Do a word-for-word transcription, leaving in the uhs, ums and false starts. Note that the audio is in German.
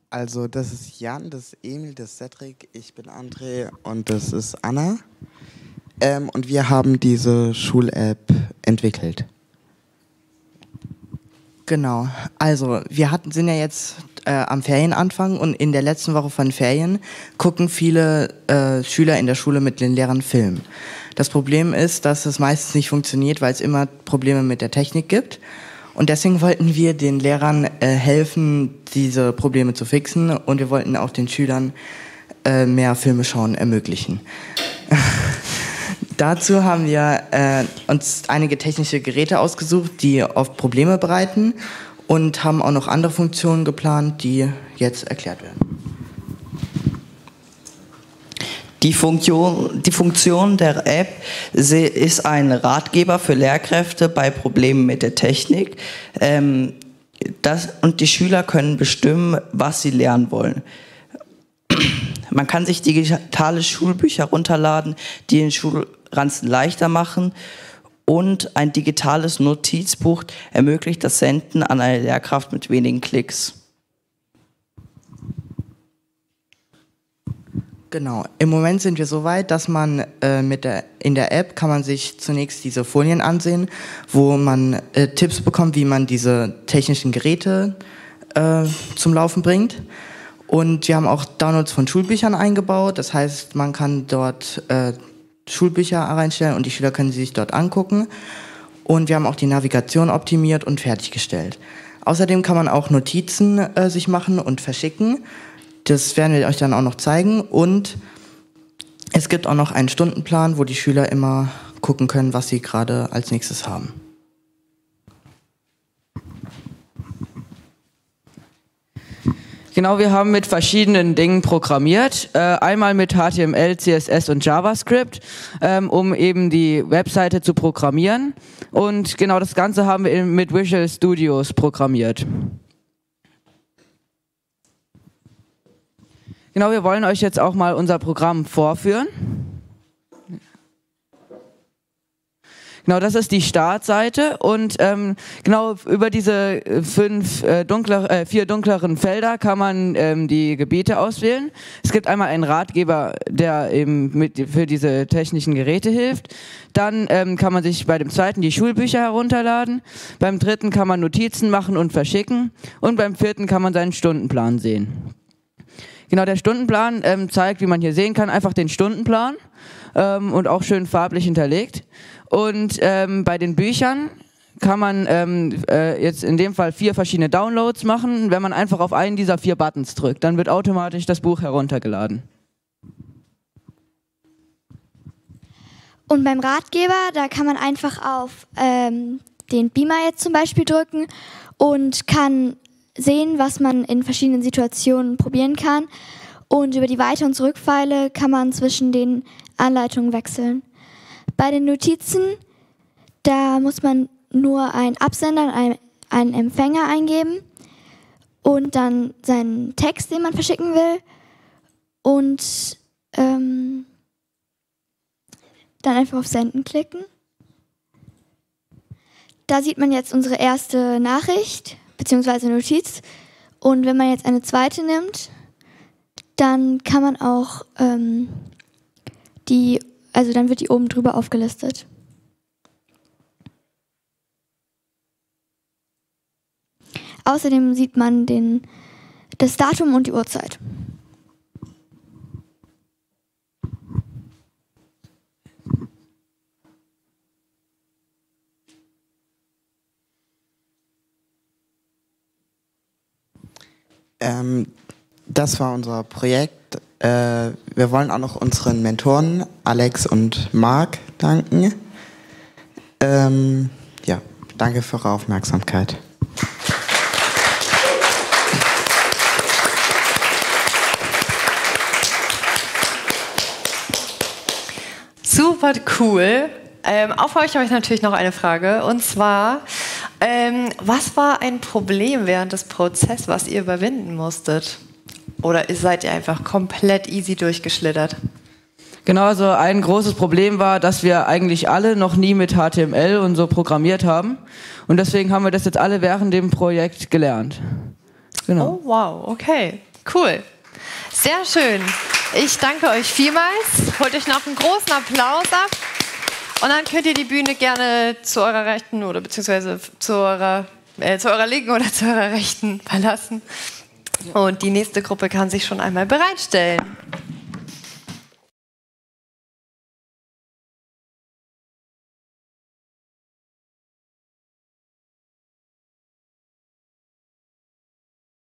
Also das ist Jan, das ist Emil, das ist Cedric, ich bin André und das ist Anna. Ähm, und wir haben diese Schul-App entwickelt. Genau, also wir hatten, sind ja jetzt äh, am Ferienanfang und in der letzten Woche von Ferien gucken viele äh, Schüler in der Schule mit den Lehrern Film. Das Problem ist, dass es meistens nicht funktioniert, weil es immer Probleme mit der Technik gibt. Und deswegen wollten wir den Lehrern äh, helfen, diese Probleme zu fixen, und wir wollten auch den Schülern äh, mehr Filme schauen ermöglichen. Dazu haben wir äh, uns einige technische Geräte ausgesucht, die oft Probleme bereiten, und haben auch noch andere Funktionen geplant, die jetzt erklärt werden. Die Funktion, die Funktion der App ist ein Ratgeber für Lehrkräfte bei Problemen mit der Technik. Ähm, das, und die Schüler können bestimmen, was sie lernen wollen. Man kann sich digitale Schulbücher runterladen, die den Schulranzen leichter machen, und ein digitales Notizbuch ermöglicht das Senden an eine Lehrkraft mit wenigen Klicks. Genau, im Moment sind wir so weit, dass man äh, mit der, in der App kann man sich zunächst diese Folien ansehen, wo man äh, Tipps bekommt, wie man diese technischen Geräte äh, zum Laufen bringt. Und wir haben auch Downloads von Schulbüchern eingebaut, das heißt, man kann dort äh, Schulbücher reinstellen und die Schüler können sie sich dort angucken. Und wir haben auch die Navigation optimiert und fertiggestellt. Außerdem kann man auch Notizen äh, sich machen und verschicken. Das werden wir euch dann auch noch zeigen, und es gibt auch noch einen Stundenplan, wo die Schüler immer gucken können, was sie gerade als nächstes haben. Genau, wir haben mit verschiedenen Dingen programmiert. Äh, einmal mit H T M L, C S S und JavaScript, ähm, um eben die Webseite zu programmieren. Und genau das Ganze haben wir mit Visual Studios programmiert. Genau, wir wollen euch jetzt auch mal unser Programm vorführen. Genau, das ist die Startseite, und ähm, genau über diese fünf äh, dunkler, äh, vier dunkleren Felder kann man ähm, die Gebiete auswählen. Es gibt einmal einen Ratgeber, der eben mit, für diese technischen Geräte hilft. Dann ähm, kann man sich bei dem zweiten die Schulbücher herunterladen. Beim dritten kann man Notizen machen und verschicken. Und beim vierten kann man seinen Stundenplan sehen. Genau, der Stundenplan ähm, zeigt, wie man hier sehen kann, einfach den Stundenplan ähm, und auch schön farblich hinterlegt. Und ähm, bei den Büchern kann man ähm, äh, jetzt in dem Fall vier verschiedene Downloads machen. Wenn man einfach auf einen dieser vier Buttons drückt, dann wird automatisch das Buch heruntergeladen. Und beim Ratgeber, da kann man einfach auf ähm, den Beamer jetzt zum Beispiel drücken und kann sehen, was man in verschiedenen Situationen probieren kann. Und über die Weiter- und Zurückpfeile kann man zwischen den Anleitungen wechseln. Bei den Notizen, da muss man nur einen Absender und einen, einen Empfänger eingeben und dann seinen Text, den man verschicken will, und ähm, dann einfach auf Senden klicken. Da sieht man jetzt unsere erste Nachricht beziehungsweise Notiz, und wenn man jetzt eine zweite nimmt, dann kann man auch ähm, die, also dann wird die oben drüber aufgelistet. Außerdem sieht man den, das Datum und die Uhrzeit. Ähm, das war unser Projekt. Äh, wir wollen auch noch unseren Mentoren Alex und Marc danken. Ähm, ja, danke für eure Aufmerksamkeit. Super cool. Ähm, auch für euch habe ich natürlich noch eine Frage, und zwar, ähm, was war ein Problem während des Prozesses, was ihr überwinden musstet? Oder seid ihr einfach komplett easy durchgeschlittert? Genau, also ein großes Problem war, dass wir eigentlich alle noch nie mit H T M L und so programmiert haben. Und deswegen haben wir das jetzt alle während dem Projekt gelernt. Genau. Oh wow, okay, Cool. Sehr schön. Ich danke euch vielmals. Holt euch noch einen großen Applaus ab. Und dann könnt ihr die Bühne gerne zu eurer Rechten oder beziehungsweise zu eurer, äh, zu eurer Linken oder zu eurer Rechten verlassen. Und die nächste Gruppe kann sich schon einmal bereitstellen.